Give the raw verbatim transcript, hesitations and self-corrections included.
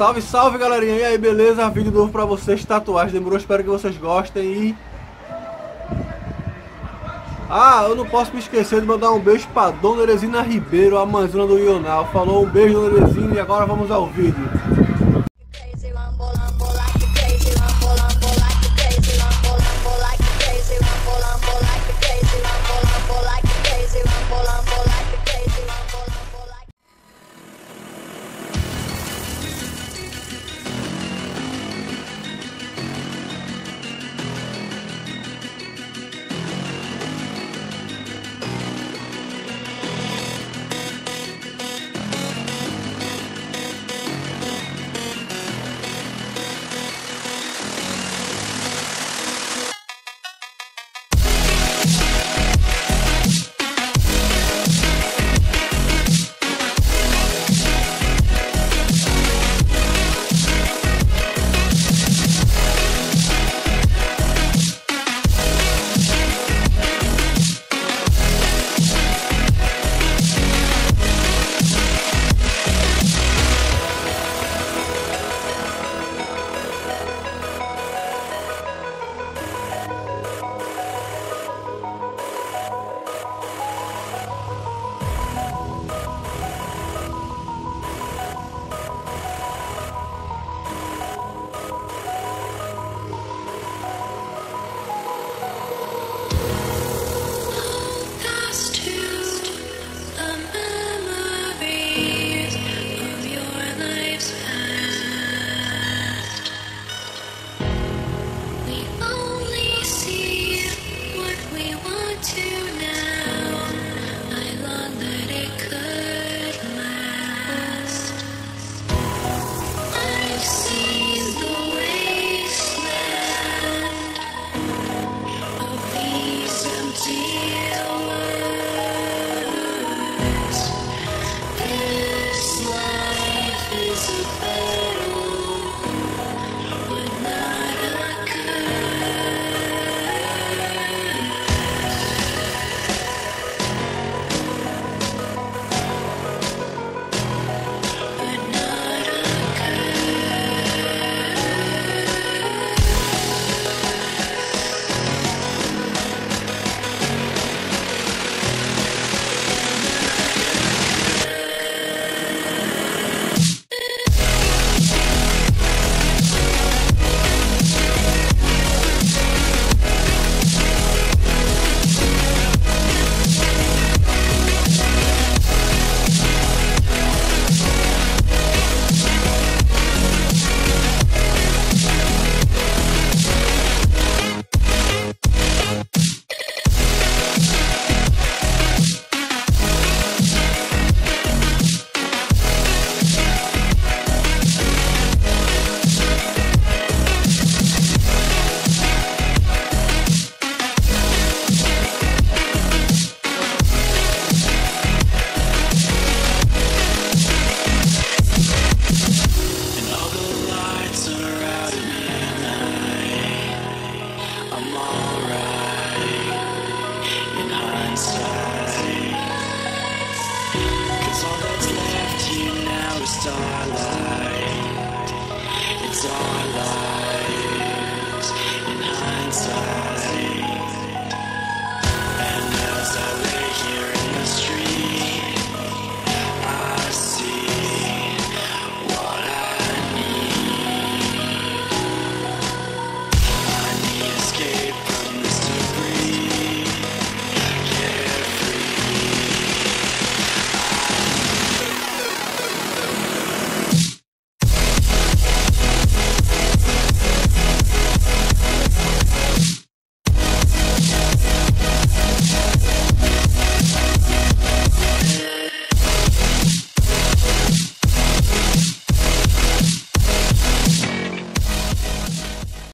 Salve, salve galerinha, e aí beleza? Vídeo novo pra vocês, tatuagem, demorou, espero que vocês gostem e... Ah, eu não posso me esquecer de mandar um beijo pra Dona Eresina Ribeiro, a mãezona do Ional. Falou, um beijo Dona Eresina, e agora vamos ao vídeo. Starlight, it's our life.